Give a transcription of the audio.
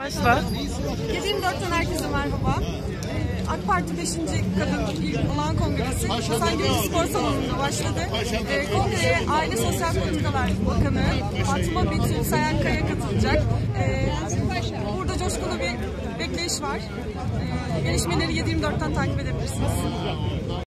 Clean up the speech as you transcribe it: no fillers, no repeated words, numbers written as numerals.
Başla. 7/24'ten herkese merhaba. AK Parti 5. Kadın İl Olağan Kongresi Hasankeyf Spor Salonu'nda başladı. Kongreye Aile Sosyal Politikalar Bakanı Fatma Betül Sayankaya katılacak. Burada coşkulu bir bekleyiş var. Gelişmeleri 7/24'ten takip edebilirsiniz.